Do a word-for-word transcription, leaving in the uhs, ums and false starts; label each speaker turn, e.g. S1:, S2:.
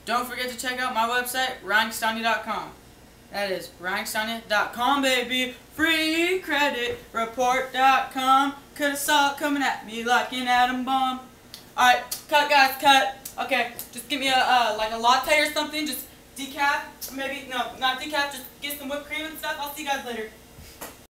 S1: don't forget to check out my website, Castagna dot com. That is Castagna dot com, baby. Free credit report dot com. Coulda saw it coming at me like an atom bomb. Alright, cut guys, cut. Okay, just give me a uh, like a latte or something. Just decaf, maybe no, not decaf. Just get some whipped cream and stuff. I'll see you guys later.